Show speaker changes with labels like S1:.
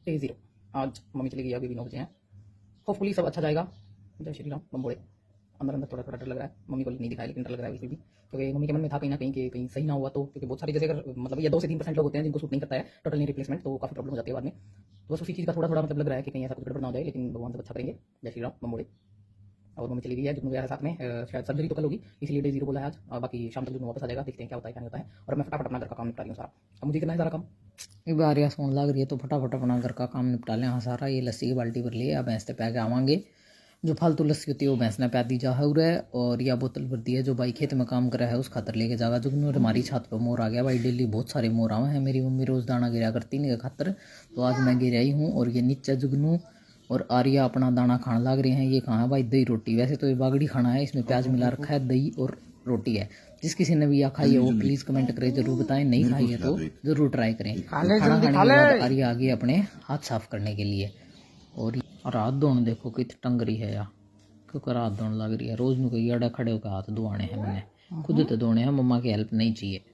S1: Day 0। आज mummy चली गई, अभी 9 बजे हैं। होपफुली सब अच्छा जाएगा। जय श्री राम। बम बोले। अंदर अंदर थोड़ा थोड़ा डर लग रहा है, मम्मी को नहीं दिखाया लेकिन डर लग रहा है बिल्कुल भी, क्योंकि मम्मी के मन में था कहीं ना कहीं कि कहीं सही ना हुआ तो, क्योंकि बहुत सारी जैसे अगर मतलब ये 2 से 3% लोग होते हैं जिनको सूट नहीं करता है टोटल नी रिप्लेसमेंट, तो काफी प्रॉब्लम हो जाती है बाद में। तो बस उसी चीज़ का थोड़ा थोड़ा मतलब लग रहा है कि कहीं ऐसा कुछ गड़बड़ ना हो जाए, लेकिन भगवान सब अच्छा करेंगे। जय श्री राम। बम बोले। और मम्मी चली गई है, जुगनू गया है साथ में, शायद सर्जरी तो कल होगी, इसलिए डे 0 बोला है आज। और बाकी शाम तक जुगनू वापस आ जाएगा, देखते हैं क्या होता है क्या नहीं होता है। और मैं फटाफट अपना घर का काम निपटा रही हूँ सारा। अब मुझे करना है सारा काम। एक बार यार सोन लग रही है तो फटाफट अपना घर का काम निपटा लें। हाँ सारा ये लस्सी की बाल्टी भर लिए, अब भैंस पे पै के आवांगे। जो फालतू लस्सी होती है वो भैंस ने पै दी जा है, और यह बोतल भर दी है जो भाई खेत में काम कर रहा है उस खातर लेके जाएगा जुगनू। और हमारी छत पर मोर आ गया भाई, डेली बहुत सारे मोर आए हैं। मेरी मम्मी रोज दाना गिरा करती नहीं खातर, तो आज मैं गिराई हूँ। और ये नीचे जुगनू और आर्या अपना दाना खाने लग रहे हैं। ये कहाँ है भाई, दही रोटी। वैसे तो ये बागड़ी खाना है, इसमें प्याज मिला रखा है, दही और रोटी है। जिस किसी ने भी यह खाई है वो प्लीज कमेंट करें, जरूर बताएं। नहीं खाई है तो जरूर ट्राई करें। खाना खाने के बाद आर्या आ गई अपने हाथ साफ करने के लिए। और हाथ धोने देखो कितनी टंगरी है यार, क्योंकि रात धोने लग रही है। रोज में कोई अड़ा खड़े होकर हाथ धोने हैं, मैंने खुद तो धोने हैं, मम्मा की हेल्प नहीं चाहिए।